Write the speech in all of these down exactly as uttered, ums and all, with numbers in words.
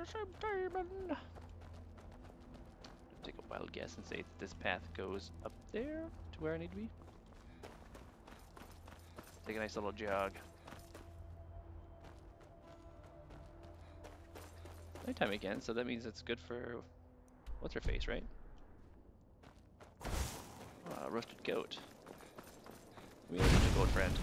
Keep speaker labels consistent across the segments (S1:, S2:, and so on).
S1: the same diamond. Take a wild guess and say that this path goes up there to where I need to be. Take a nice little jog. Nighttime again, so that means it's good for what's her face, right? Ah, roasted goat. We have a goat friend.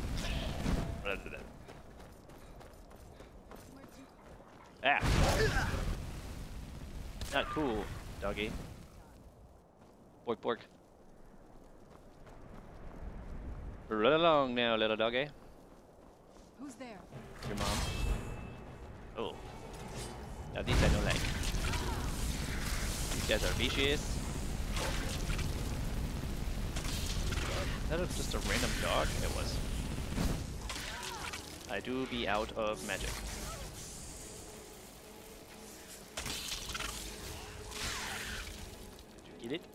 S1: Ah! Not cool, doggy. Bork, bork. Run along now, little doggy.
S2: Who's there?
S1: Your mom. Oh. Now these I don't like. These guys are vicious. Is that just a random dog? It was. I do be out of magic. Did you get it?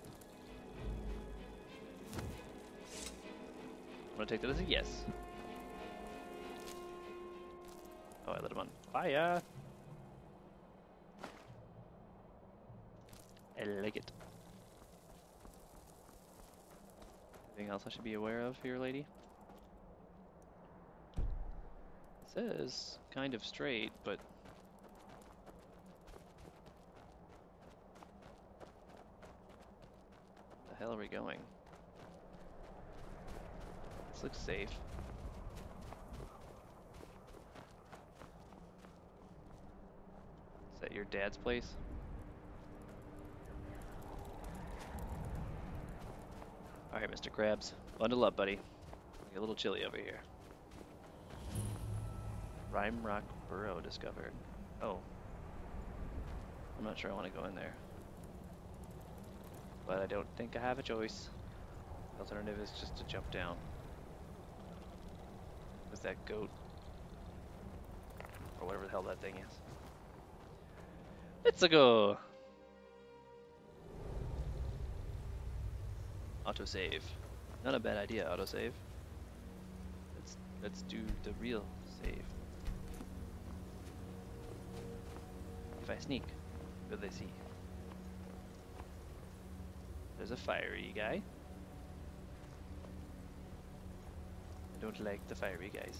S1: I'm gonna take that as a yes. Oh, I lit him on fire. I like it. Anything else I should be aware of here, lady? It says kind of straight, but where the hell are we going? This looks safe. Is that your dad's place? Alright, Mister Krabs. Bundle up, buddy. Get a little chilly over here. Rime Rock Burrow discovered. Oh. I'm not sure I want to go in there. But I don't think I have a choice. The alternative is just to jump down. Was that goat? Or whatever the hell that thing is. Let's go! Autosave. Not a bad idea, autosave. Let's let's do the real save. If I sneak, will they see? There's a fiery guy. I don't like the fiery guys.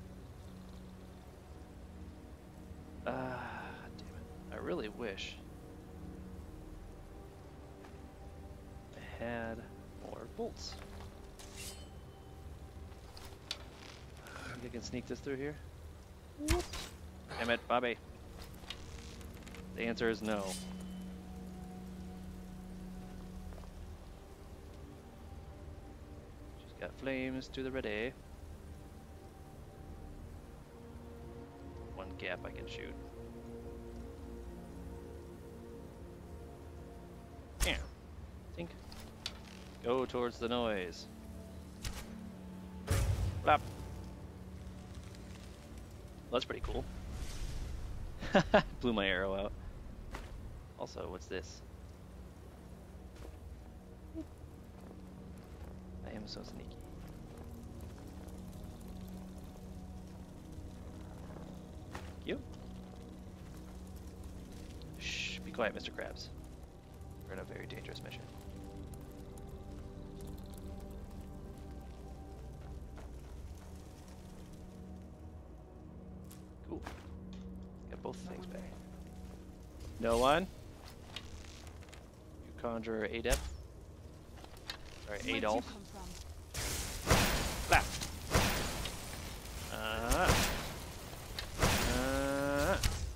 S1: Ah, damn it. I really wish I had more bolts. Think I can sneak this through here? Whoop. Damn it, Bobby. The answer is no. She's got flames to the ready. One gap I can shoot. Yeah. Think. Go towards the noise. Flap. Well, that's pretty cool. Blew my arrow out. Also, what's this? I am so sneaky. Thank you. Shh, be quiet, Mister Krabs. We're in a very dangerous mission. Cool. Got both things back. No one? You conjure Adept? Sorry, Adolf. Flap! Uh, uh,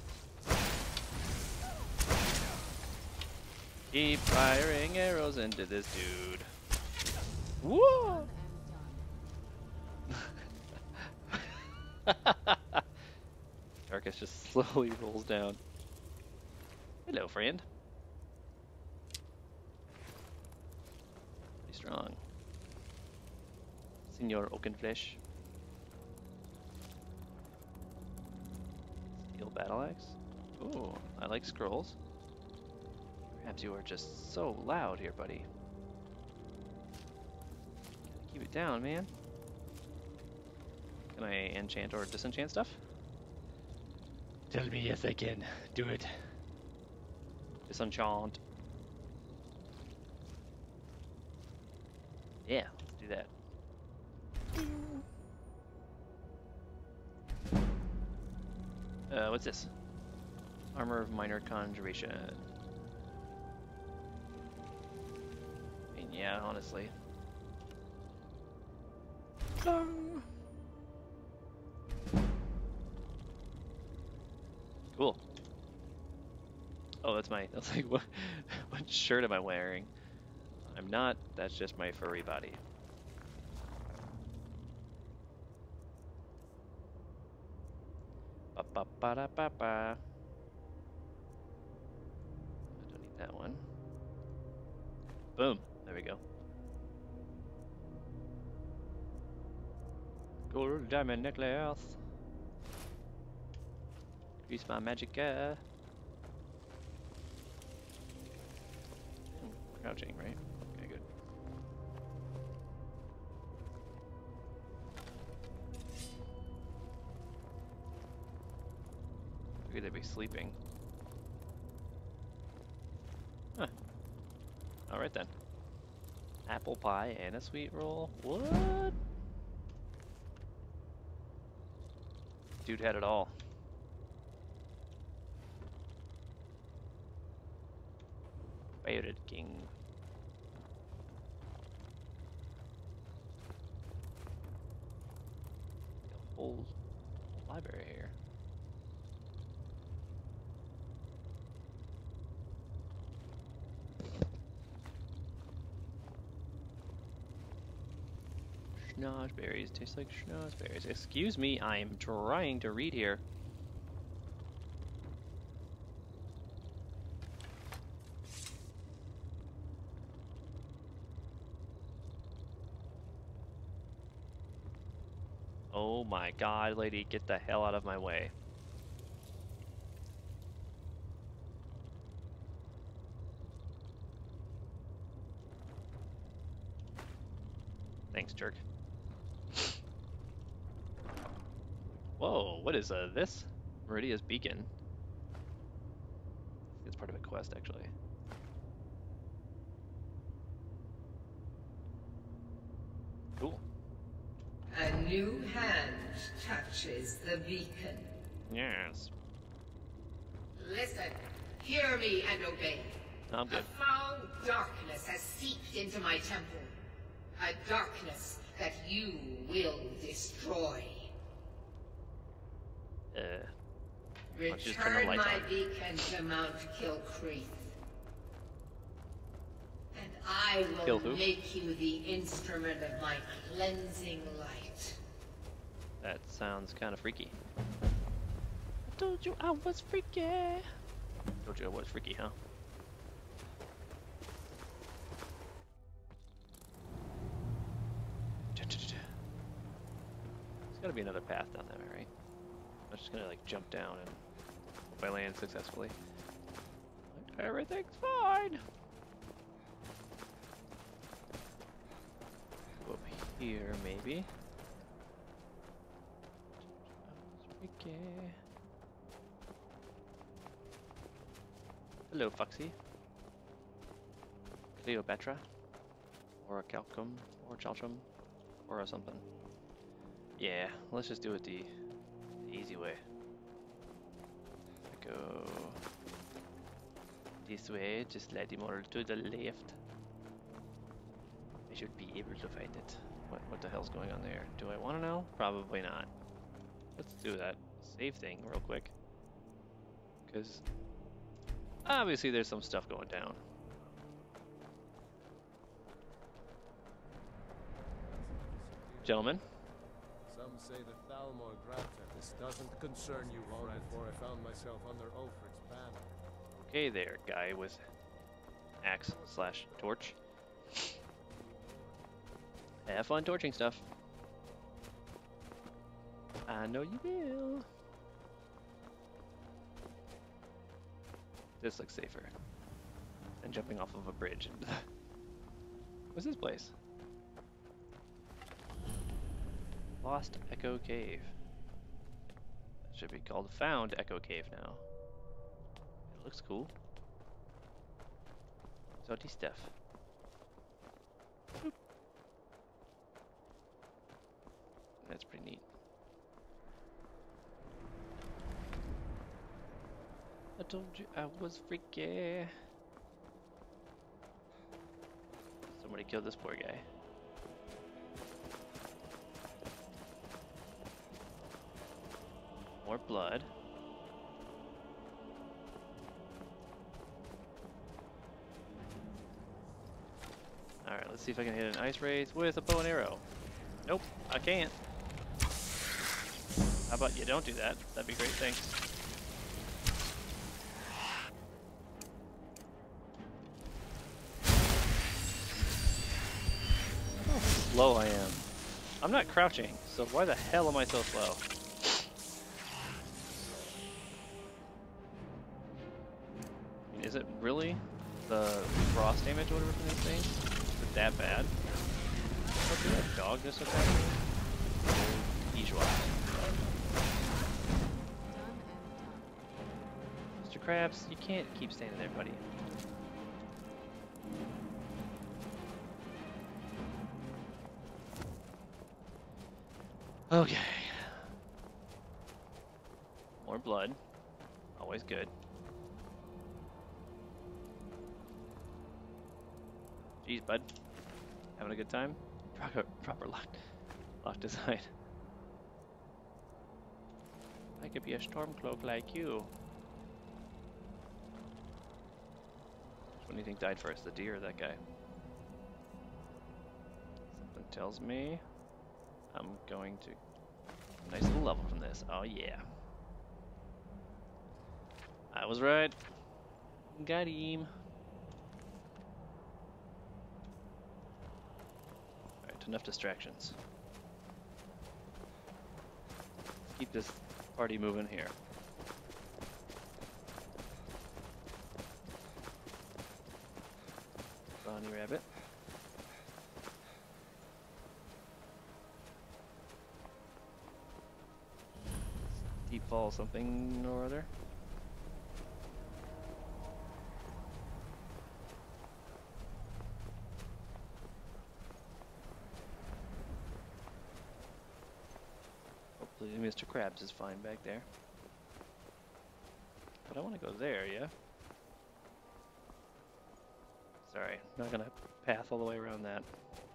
S1: keep firing arrows into this dude. Whoa! Darkus just slowly rolls down. Hello, friend. Pretty strong. Senor Oakenflesh. Steel battle axe. Ooh, I like scrolls. Perhaps you are just so loud here, buddy. Gotta keep it down, man. Can I enchant or disenchant stuff? Tell me, yes, I can. Do it. Disenchant. Yeah, let's do that. Uh, what's this? Armor of Minor Conjuration. I mean, yeah, honestly. Cool. Oh, that's my, that's like, what, what shirt am I wearing? I'm not, that's just my furry body. Ba ba ba da ba ba. I don't need that one. Boom. There we go. Gold diamond necklace. Use my magic. Uh... Crouching, right? Okay, good. Figured they'd be sleeping. Huh. Alright then. Apple pie and a sweet roll. What? Dude had it all. Pirate King. The whole library here. Schnozberries taste like schnozberries. Excuse me, I'm trying to read here. Oh my god, lady, get the hell out of my way. Thanks, jerk. Whoa, what is uh, this? Meridia's Beacon. It's part of a quest, actually. Cool.
S3: A new hand touches the beacon.
S1: Yes.
S3: Listen, hear me and obey.
S1: I'm good.
S3: A foul darkness has seeped into my temple. A darkness that you will destroy.
S1: Uh, why don't you just turn the
S3: Return
S1: lights
S3: my
S1: on?
S3: beacon to Mount Kilcreath. And I
S1: Kill
S3: will
S1: who?
S3: make you the instrument of my cleansing light.
S1: That sounds kind of freaky. I told you I was freaky. Told you I was freaky, huh? There's gotta be another path down there, right? I'm just gonna like jump down and hope I land successfully. Like, everything's fine. Go up here, maybe. Freaky. Hello, Foxy. Cleopatra. Or a Calcum. Or Chalchum. Or a something. Yeah, let's just do it the, the easy way. I go this way, just slightly more to the left. I should be able to find it. What, what the hell's going on there? Do I want to know? Probably not. Let's do that save thing real quick. Because obviously there's some stuff going down. Gentlemen?
S4: Some say the Thalmor Grata. This doesn't concern you long before I found myself under Ulfric's banner.
S1: Okay there, guy with axe slash torch. Have fun torching stuff. I know you will. This looks safer than jumping off of a bridge. What's this place? Lost Echo Cave. Should be called Found Echo Cave now. It looks cool. So this stuff. Boop. That's pretty neat. I told you I was freaky. Somebody killed this poor guy. More blood. Alright, let's see if I can hit an ice wraith with a bow and arrow. Nope, I can't. How about you don't do that? That'd be great, thanks. How slow I am. I'm not crouching, so why the hell am I so slow? I mean, is it really the frost damage or whatever from these things? Is it that bad? Look at that dog just attacked me. Ijwa.
S2: Done and done.
S1: Mister Krabs, you can't keep standing there, buddy. Okay. More blood. Always good. Jeez, bud. Having a good time? Proper, proper lock, lock design. I could be a Stormcloak like you. Which one do you think died first, the deer or that guy? Something tells me I'm going to... Nice little level from this. Oh yeah. I was right. Got him. Alright, enough distractions. Let's keep this party moving here. Bonnie Rabbit. Deep fall something or other. Hopefully Mister Krabs is fine back there. But I want to go there, yeah? Sorry, not gonna path all the way around that.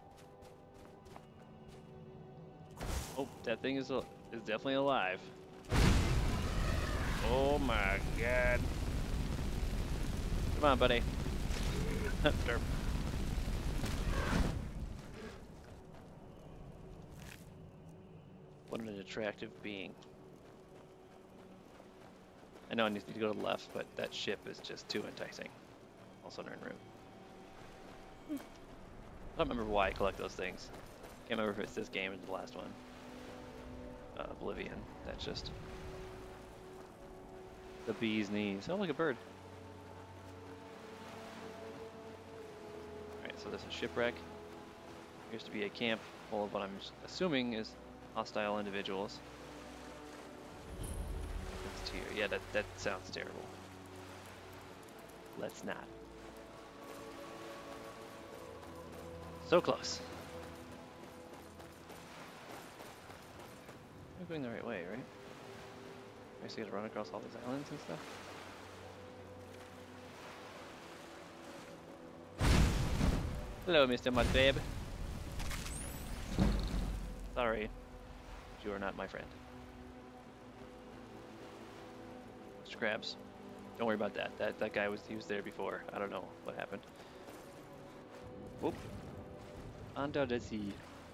S1: Oh, that thing is, is definitely alive. Oh my god. Come on, buddy. Derp. What an attractive being. I know I need to go to the left, but that ship is just too enticing. Also turn route. I don't remember why I collect those things. Can't remember if it's this game or the last one. Uh, Oblivion. That's just the bee's knees. Oh, look, a bird. Alright, so there's a shipwreck. Appears to be a camp full of what I'm assuming is hostile individuals. It's tier. Yeah, that, that sounds terrible. Let's not. So close. We're going the right way, right? I guess you gotta run across all these islands and stuff. Hello, Mister Mudbabe. Sorry, you are not my friend. Mister Krabs, don't worry about that. That that guy was he was there before. I don't know what happened. Whoop. Under the sea.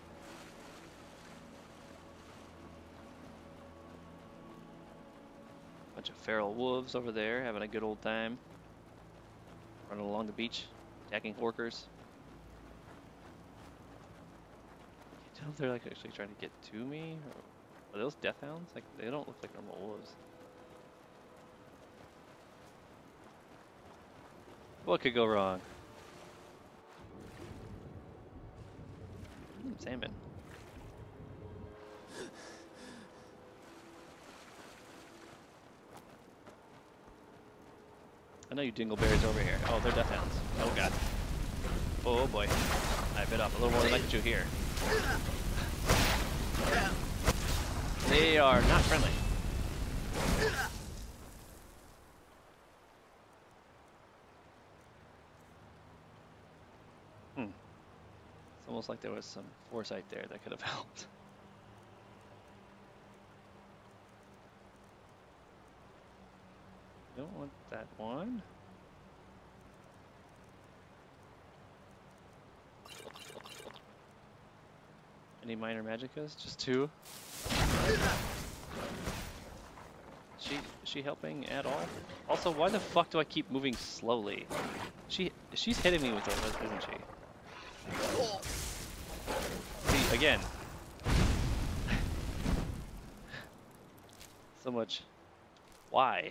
S1: Bunch of feral wolves over there having a good old time. Running along the beach, attacking orcers. I can't tell if they're like actually trying to get to me. Or are those death hounds? Like they don't look like normal wolves. What could go wrong? Mm, salmon. I know you dingleberries over here. Oh, they're death hounds. Oh god. Oh boy. I bit off a little more than I can chew here. They are not friendly. Hmm. It's almost like there was some foresight there that could have helped. Don't want that one. Any minor magicas? Just two? She is she helping at all? Also, why the fuck do I keep moving slowly? She she's hitting me with it, isn't she? See, again. So much. Why?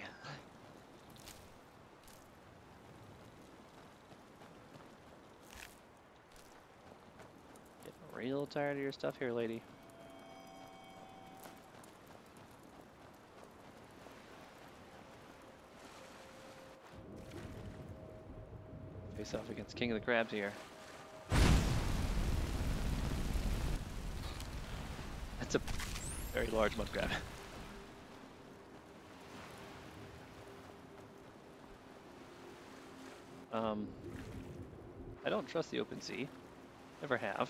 S1: Getting real tired of your stuff here, lady. Face off against King of the Crabs here. That's a very large mud crab. um, I don't trust the open sea. Never have.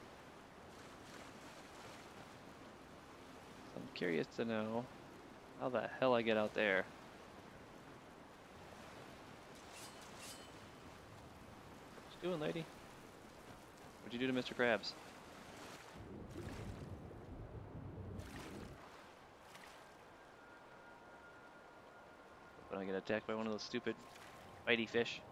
S1: So I'm curious to know how the hell I get out there. What you doing, lady? What'd you do to Mister Krabs? When I get attacked by one of those stupid fighty fish.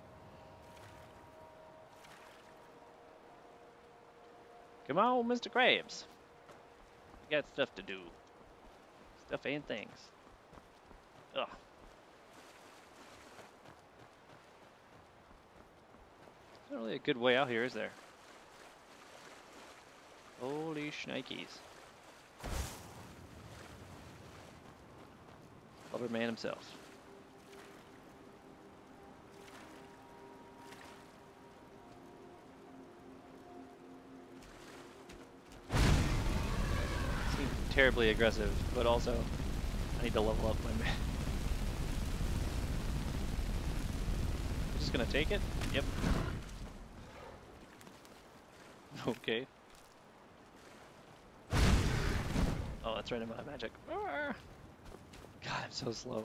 S1: Come on, Mister Krabs. You got stuff to do. Stuff and things. Ugh. Not really a good way out here, is there? Holy shnikes. Blubber man himself. Seems terribly aggressive, but also I need to level up my man. I'm just gonna take it? Yep. Okay. Oh, that's right, I'm out of magic. Arr! God, I'm so slow.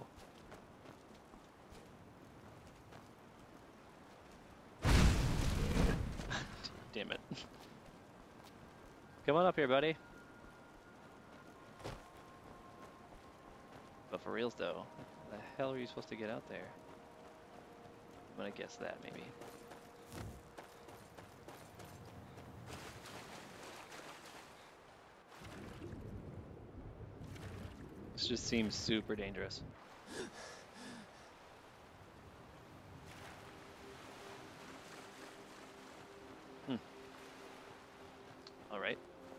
S1: Damn it. Come on up here, buddy. But for reals though, how the hell are you supposed to get out there? I'm gonna guess that, maybe. This just seems super dangerous. Hmm. All right.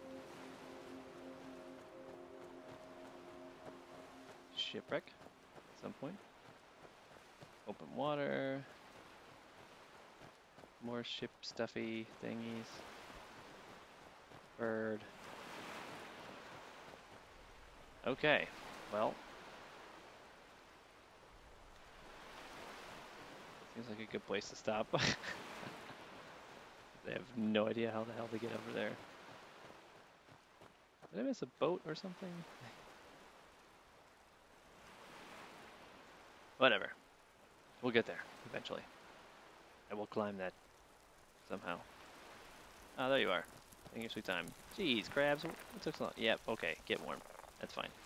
S1: Shipwreck at some point. Open water. More ship stuffy thingies. Bird. Okay. Well, seems like a good place to stop. They have no idea how the hell to get over there. Did I miss a boat or something? Whatever. We'll get there eventually. I will climb that somehow. Ah, there you are. Taking your sweet time. Jeez, crabs. What took so long? Yep, okay. Get warm. That's fine.